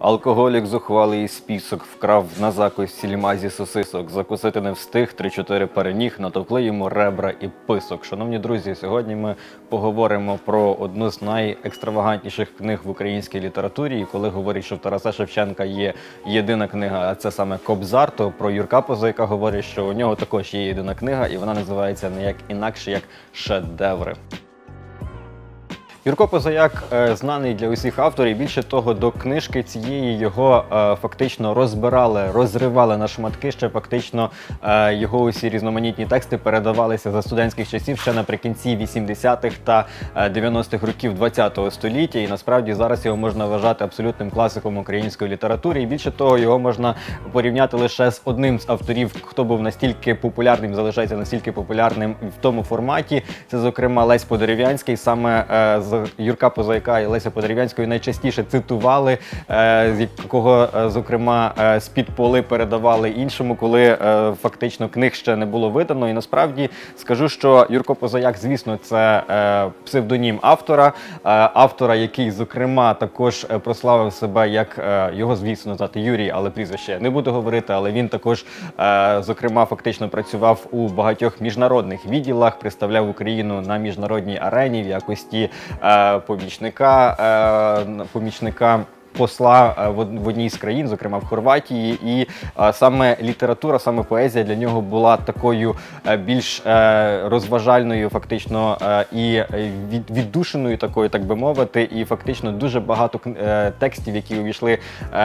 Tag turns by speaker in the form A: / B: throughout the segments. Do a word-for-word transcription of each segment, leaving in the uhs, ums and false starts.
A: Алкоголік зухвалий спісок вкрав на закусці лімазі сосисок. Закусити не встиг, три-чотири переніг, натовкли йому ребра і писок. Шановні друзі, сьогодні ми поговоримо про одну з найекстравагантніших книг в українській літературі. І коли говорять, що в Тараса Шевченка є єдина книга, а це саме «Кобзар», то про Юрка Позайка говорять, що у нього також є єдина книга, і вона називається ніяк інакше, як «Шедеври». Юрко Позаяк е, знаний для усіх авторів. Більше того, до книжки цієї його е, фактично розбирали, розривали на шматки. Ще фактично е, його усі різноманітні тексти передавалися за студентських часів ще наприкінці вісімдесятих та дев'яностих років ХХ століття. І насправді зараз його можна вважати абсолютним класиком української літератури. І більше того, його можна порівняти лише з одним з авторів, хто був настільки популярним, залишається настільки популярним в тому форматі. Це, зокрема, Лесь Подерев'янський. Саме е, з Юрка Позайка і Леся Подерев'янської найчастіше цитували, з якого, зокрема, з-під поли передавали іншому, коли фактично книг ще не було видано. І насправді скажу, що Юрко Позаяк, звісно, це псевдонім автора, автора, який, зокрема, також прославив себе як, його, звісно, звати Юрій, але прізвище не буду говорити, але він також, зокрема, фактично працював у багатьох міжнародних відділах, представляв Україну на міжнародній арені в якості помічника, помічника посла в одній з країн, зокрема в Хорватії, і саме література, саме поезія для нього була такою більш розважальною, фактично, і віддушеною такою, так би мовити, і фактично дуже багато текстів, які увійшли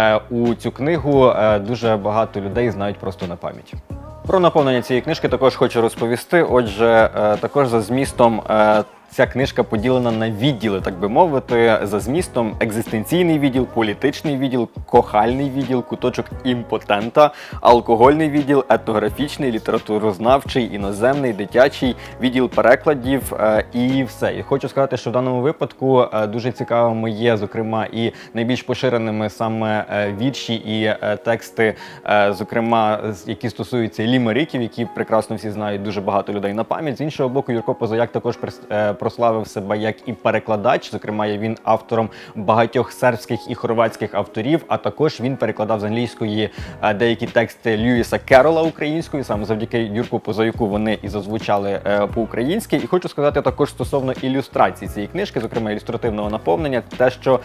A: у цю книгу, дуже багато людей знають просто на пам'ять. Про наповнення цієї книжки також хочу розповісти. Отже, також за змістом ця книжка поділена на відділи, так би мовити, за змістом: екзистенційний відділ, політичний відділ, кохальний відділ, куточок імпотента, алкогольний відділ, етнографічний, літературознавчий, іноземний, дитячий, відділ перекладів і все. І хочу сказати, що в даному випадку дуже цікавими є, зокрема, і найбільш поширеними саме вірші і тексти, зокрема, які стосуються лімериків, які прекрасно всі знають дуже багато людей на пам'ять. З іншого боку, Юрко Позаяк також прославив себе як і перекладач, зокрема, є він автором багатьох сербських і хорватських авторів, а також він перекладав з англійської деякі тексти Льюіса Керрола українською, саме завдяки Юрку Позаяку вони і зазвучали по-українськи. І хочу сказати також стосовно ілюстрації цієї книжки, зокрема ілюстративного наповнення, те, що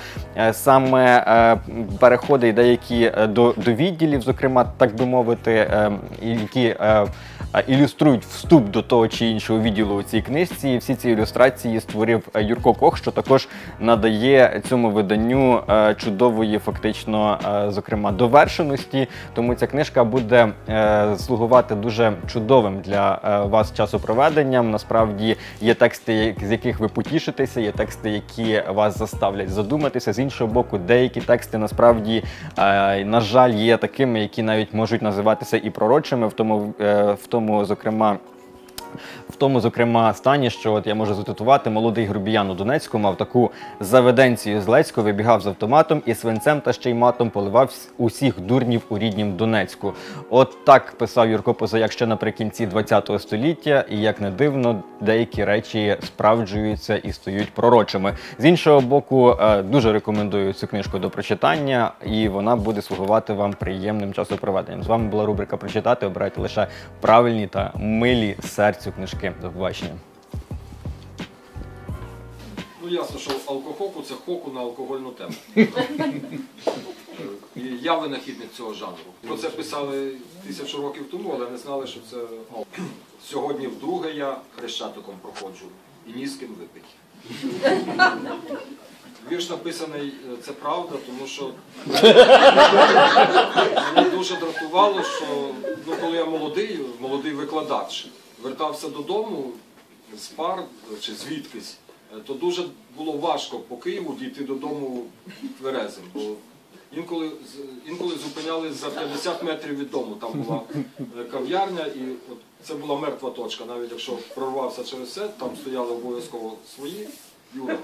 A: саме переходи деякі до, до відділів, зокрема, так би мовити, які ілюструють вступ до того чи іншого відділу у цій книжці. І всі ці ілюстрації створив Юрко Кох, що також надає цьому виданню чудової, фактично, зокрема, довершеності. Тому ця книжка буде слугувати дуже чудовим для вас часопроведенням. Насправді є тексти, з яких ви потішитеся, є тексти, які вас заставлять задуматися. З іншого боку, деякі тексти, насправді, на жаль, є такими, які навіть можуть називатися і пророчими, в тому, в тому, зокрема, В тому, зокрема, стані, що от я можу зацитувати: молодий грубіян у Донецьку мав таку заведенцію злецьку, вибігав з автоматом і свинцем та ще й матом поливав усіх дурнів у ріднім Донецьку. От так писав Юрко Позаяк ще наприкінці ХХ століття, і, як не дивно, деякі речі справджуються і стають пророчими. З іншого боку, дуже рекомендую цю книжку до прочитання, і вона буде слугувати вам приємним часопроведенням. З вами була рубрика «Прочитати». Обирайте лише правильні та милі серцю книжки. До побачення.
B: Ну, ясно, що алкохоку – це хоку на алкогольну тему. І я винахідник цього жанру. Про це писали тисячу років тому, але не знали, що це... Сьогодні вдруге я хрещатиком проходжу і ні з ким випить. Вірш написаний, це правда, тому що мене дуже дратувало, що ну, коли я молодий, молодий викладач, вертався додому з пар чи звідкись, то дуже було важко по Києву дійти додому тверезим, бо інколи, інколи зупинялись за п'ятдесят метрів від дому, там була кав'ярня, і от це була мертва точка, навіть якщо прорвався через все, там стояли обов'язково свої, Юра.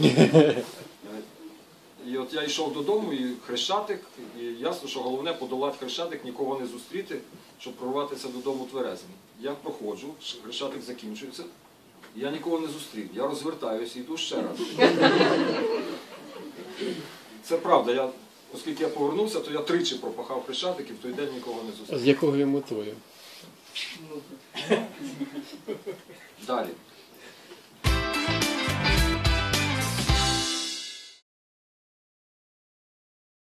B: І от я йшов додому, і Хрещатик, і ясно, що головне подолати Хрещатик, нікого не зустріти, щоб прорватися додому тверезим. Я проходжу, Хрещатик закінчується, я нікого не зустрів. Я розвертаюся і йду ще раз. Це правда, я оскільки я повернувся, то я тричі пропахав Хрещатик і в той день нікого не
C: А
B: зустрів.
C: з якою метою?
B: Далі.